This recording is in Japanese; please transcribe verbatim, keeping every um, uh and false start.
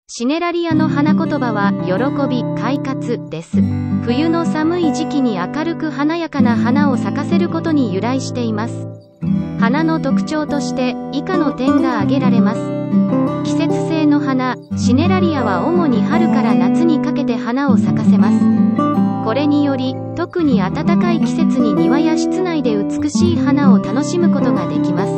シネラリアの花言葉は、喜び、快活、です。冬の寒い時期に明るく華やかな花を咲かせることに由来しています。花の特徴として、以下の点が挙げられます。季節性の花、シネラリアは主に春から夏にかけて花を咲かせます。これにより、特に暖かい季節に庭や室内で美しい花を楽しむことができます。